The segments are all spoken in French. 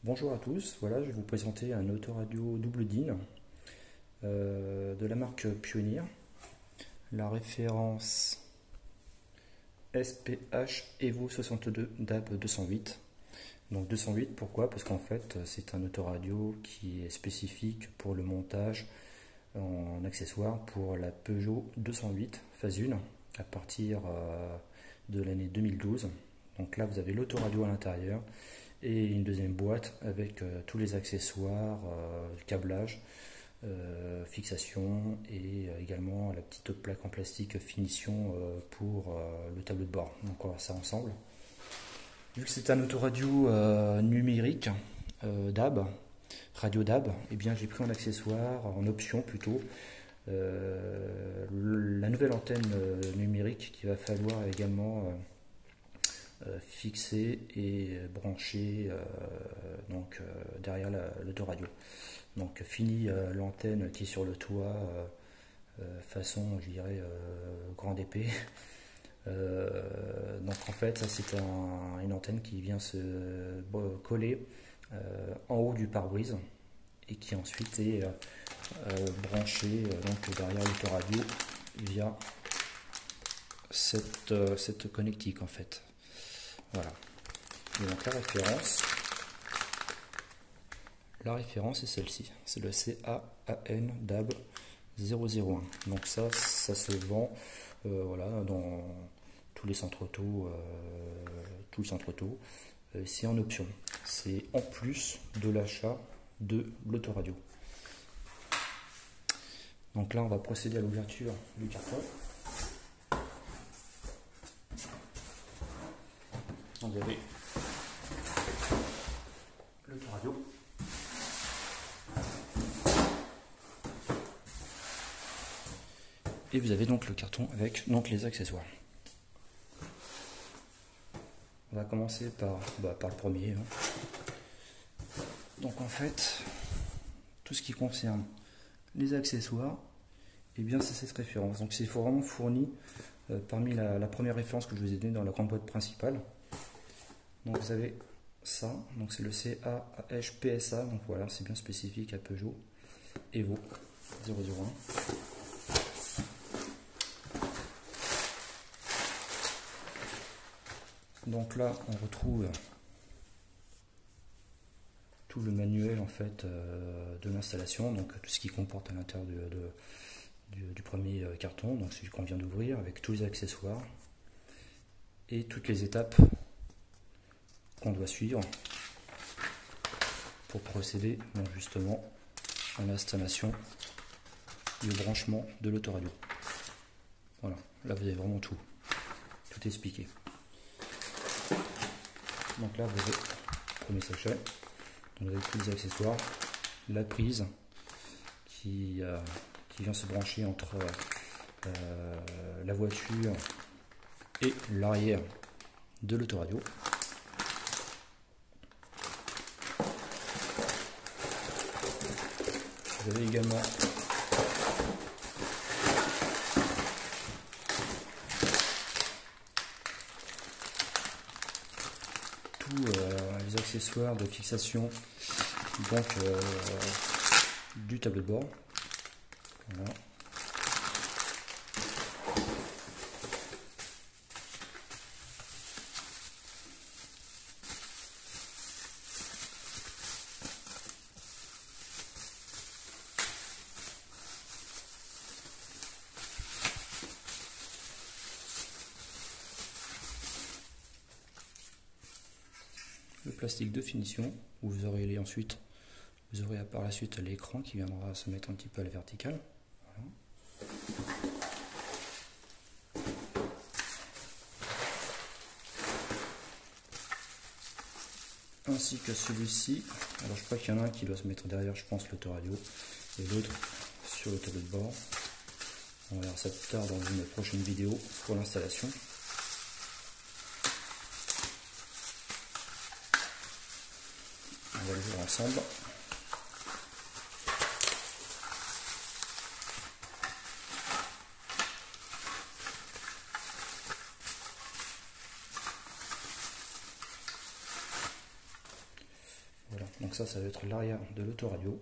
Bonjour à tous, voilà, je vais vous présenter un autoradio double DIN de la marque Pioneer. La référence SPH Evo 62 DAB 208. Donc 208, pourquoi? Parce qu'en fait c'est un autoradio qui est spécifique pour le montage en accessoire pour la Peugeot 208 phase 1 à partir de l'année 2012. Donc là vous avez l'autoradio à l'intérieur et une deuxième boîte avec tous les accessoires, câblage, fixation et également la petite plaque en plastique finition pour le tableau de bord. Donc on va voir ça ensemble. Vu que c'est un autoradio numérique DAB, radio DAB, eh bien j'ai pris en accessoire, en option plutôt, la nouvelle antenne numérique qu'il va falloir également fixer et brancher derrière l'autoradio. Donc fini l'antenne qui est sur le toit façon je dirais grande épée. Donc en fait ça c'est une antenne qui vient se coller en haut du pare-brise et qui ensuite est branchée donc derrière l'autoradio via cette connectique en fait. Voilà. Et donc la référence est celle-ci, c'est le CAAN DAB 001. Donc ça se vend voilà, dans tous les centres auto, c'est en option, c'est en plus de l'achat de l'autoradio. Donc là on va procéder à l'ouverture du carton. Vous avez l'autoradio. Et vous avez donc le carton avec donc les accessoires. On va commencer par le premier. Donc en fait, tout ce qui concerne les accessoires, et bien c'est cette référence. Donc c'est vraiment fourni parmi la première référence que je vous ai donnée dans la grande boîte principale. Donc vous avez ça, donc c'est le CAH PSA, donc voilà, c'est bien spécifique à Peugeot Evo 001. Donc là on retrouve tout le manuel en fait de l'installation, donc tout ce qui comporte à l'intérieur du premier carton, donc celui qu'on vient d'ouvrir avec tous les accessoires et toutes les étapes qu'on doit suivre pour procéder donc justement à l'installation et au branchement de l'autoradio. Voilà, là vous avez vraiment tout expliqué. Donc là vous avez le premier sachet, vous avez tous les accessoires, la prise qui vient se brancher entre la voiture et l'arrière de l'autoradio. Vous avez également tous les accessoires de fixation donc du tableau de bord. Voilà. Le plastique de finition où vous aurez ensuite par la suite l'écran qui viendra se mettre un petit peu à la verticale. Voilà. Ainsi que celui-ci. Alors je crois qu'il y en a un qui doit se mettre derrière, je pense, l'autoradio, et l'autre sur le tableau de bord. On verra ça plus tard dans une prochaine vidéo pour l'installation. On va le voir ensemble. Voilà. Donc ça va être l'arrière de l'autoradio.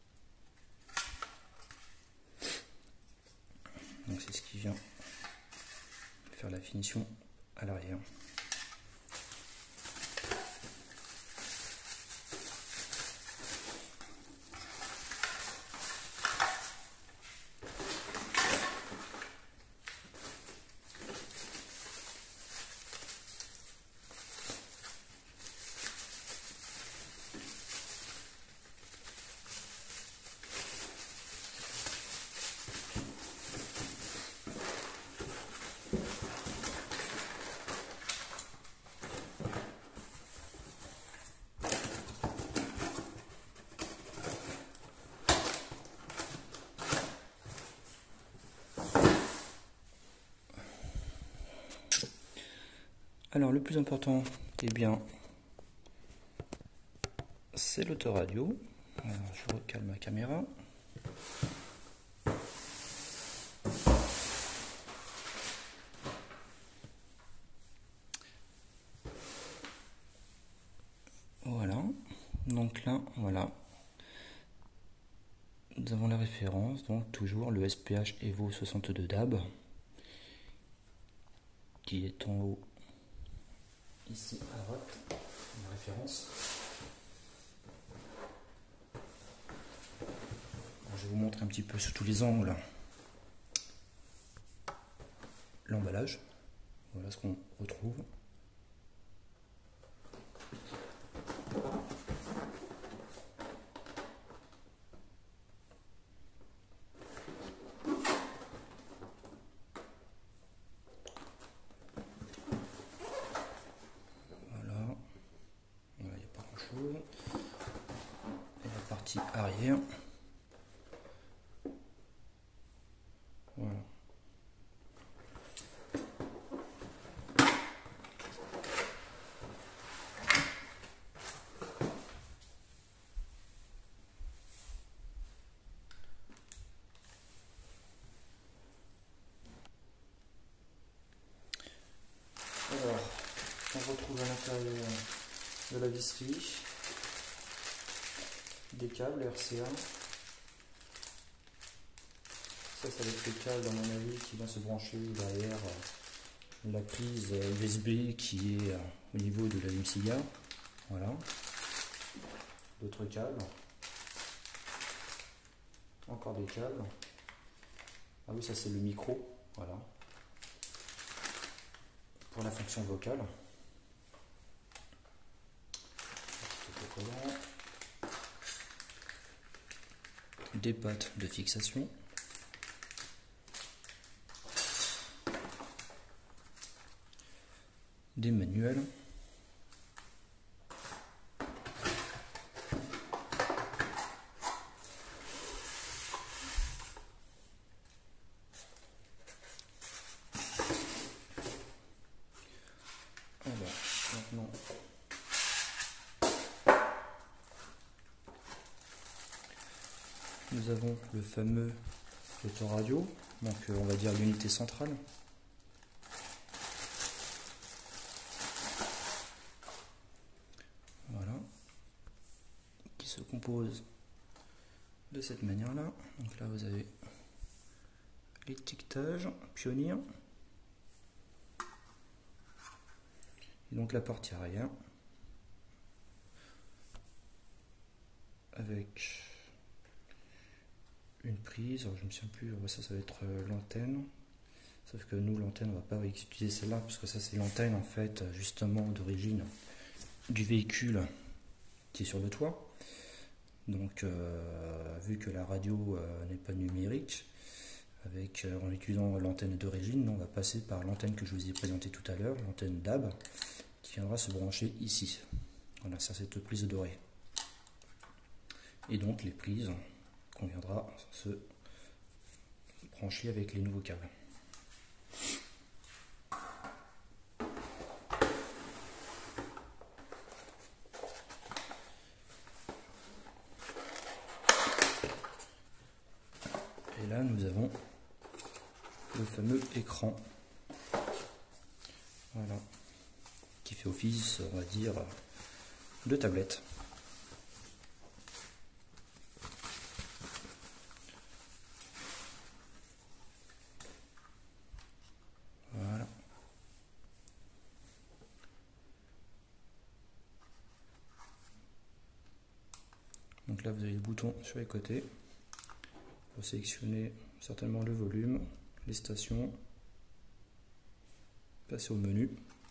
Donc c'est ce qui vient faire la finition à l'arrière. Alors le plus important, eh bien, c'est l'autoradio. Alors je recale ma caméra. Voilà. Donc là, voilà. Nous avons la référence, donc toujours le SPH Evo 62 DAB, qui est en haut. Ici à droite, la référence. Alors, je vais vous montrer un petit peu sous tous les angles l'emballage. Voilà ce qu'on retrouve. Voilà, il n'y a pas grand chose. Et la partie arrière. Voilà. Alors, on retrouve à l'intérieur de la visserie des câbles RCA. Ça va être le câble, à mon avis, qui va se brancher derrière la prise USB qui est au niveau de l'allume-cigare. Voilà. D'autres câbles. Encore des câbles. Ah oui, ça c'est le micro. Voilà. Pour la fonction vocale. Des pattes de fixation. Des manuels. Alors, maintenant, nous avons le fameux autoradio, donc on va dire l'unité centrale. Voilà, qui se compose de cette manière-là. Donc là, vous avez l'étiquetage Pioneer. Et donc la partie arrière avec une prise, alors je ne me souviens plus, ça va être l'antenne, sauf que nous l'antenne on va pas utiliser celle-là parce que ça c'est l'antenne en fait justement d'origine du véhicule qui est sur le toit. Donc vu que la radio n'est pas numérique, en utilisant l'antenne d'origine, on va passer par l'antenne que je vous ai présentée tout à l'heure, l'antenne DAB, qui viendra se brancher ici. Voilà, ça c'est cette prise dorée. Et donc les prises qu'on viendra se brancher avec les nouveaux câbles. Et là nous avons le fameux écran, voilà, qui fait office, on va dire, de tablette. Donc là vous avez les boutons sur les côtés pour sélectionner certainement le volume, les stations, passer au menu.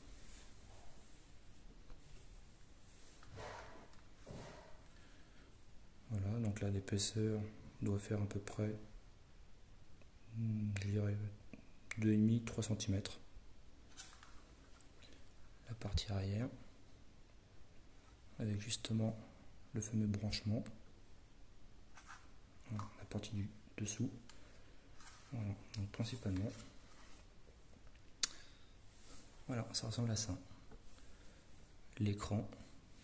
Voilà, donc là l'épaisseur doit faire à peu près, je dirais, 2,5-3 cm. La partie arrière, avec justement le fameux branchement. Voilà, la partie du dessous. Voilà, donc principalement, voilà, ça ressemble à ça. L'écran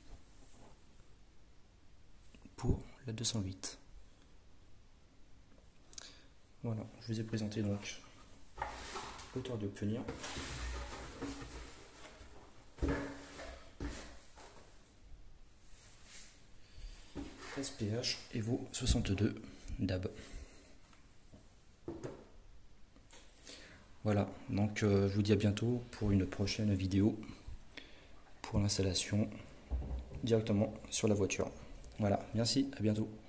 pour la 208. Voilà, je vous ai présenté donc l'autoradio Pioneer. SPH Evo 62 DAB. Voilà, donc je vous dis à bientôt pour une prochaine vidéo pour l'installation directement sur la voiture. Voilà, merci, à bientôt.